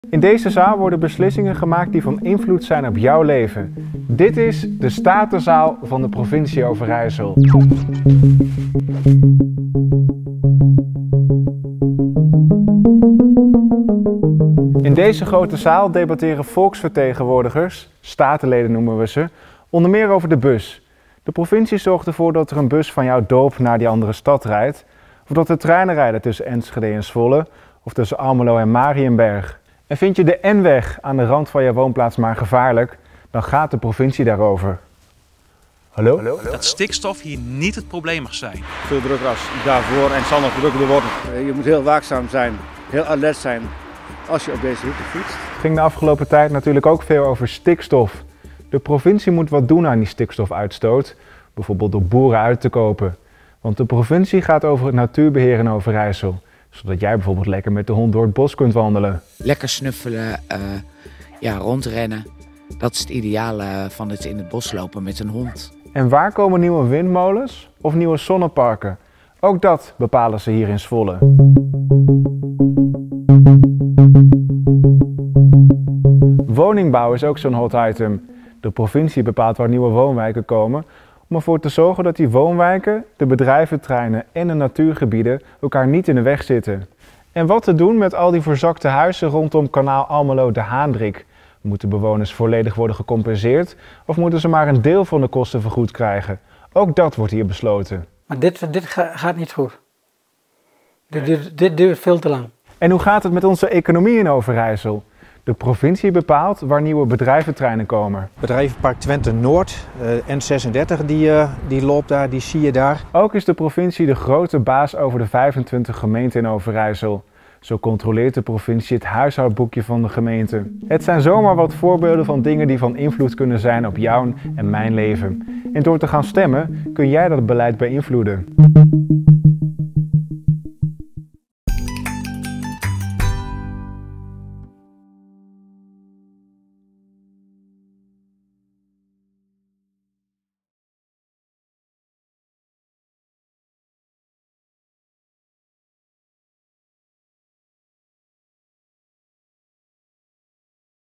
In deze zaal worden beslissingen gemaakt die van invloed zijn op jouw leven. Dit is de Statenzaal van de provincie Overijssel. In deze grote zaal debatteren volksvertegenwoordigers, statenleden noemen we ze, onder meer over de bus. De provincie zorgt ervoor dat er een bus van jouw dorp naar die andere stad rijdt, of dat er treinen rijden tussen Enschede en Zwolle, of tussen Almelo en Mariënberg. En vind je de N-weg aan de rand van je woonplaats maar gevaarlijk, dan gaat de provincie daarover. Hallo? Dat stikstof hier niet het probleem mag zijn. Veel drukker als daarvoor en zal nog drukker worden. Je moet heel waakzaam zijn, heel alert zijn als je op deze route fietst. Het ging de afgelopen tijd natuurlijk ook veel over stikstof. De provincie moet wat doen aan die stikstofuitstoot, bijvoorbeeld door boeren uit te kopen. Want de provincie gaat over het natuurbeheer in Overijssel, zodat jij bijvoorbeeld lekker met de hond door het bos kunt wandelen. Lekker snuffelen, rondrennen. Dat is het ideale van het in het bos lopen met een hond. En waar komen nieuwe windmolens of nieuwe zonneparken? Ook dat bepalen ze hier in Zwolle. Woningbouw is ook zo'n hot item. De provincie bepaalt waar nieuwe woonwijken komen, om ervoor te zorgen dat die woonwijken, de bedrijventreinen en de natuurgebieden elkaar niet in de weg zitten. En wat te doen met al die verzakte huizen rondom kanaal Almelo de Haandrik? Moeten bewoners volledig worden gecompenseerd of moeten ze maar een deel van de kosten vergoed krijgen? Ook dat wordt hier besloten. Maar dit gaat niet goed. Dit duurt veel te lang. En hoe gaat het met onze economie in Overijssel? De provincie bepaalt waar nieuwe bedrijventreinen komen. Bedrijvenpark Twente Noord, N36, die loopt daar, die zie je daar. Ook is de provincie de grote baas over de 25 gemeenten in Overijssel. Zo controleert de provincie het huishoudboekje van de gemeente. Het zijn zomaar wat voorbeelden van dingen die van invloed kunnen zijn op jouw en mijn leven. En door te gaan stemmen kun jij dat beleid beïnvloeden.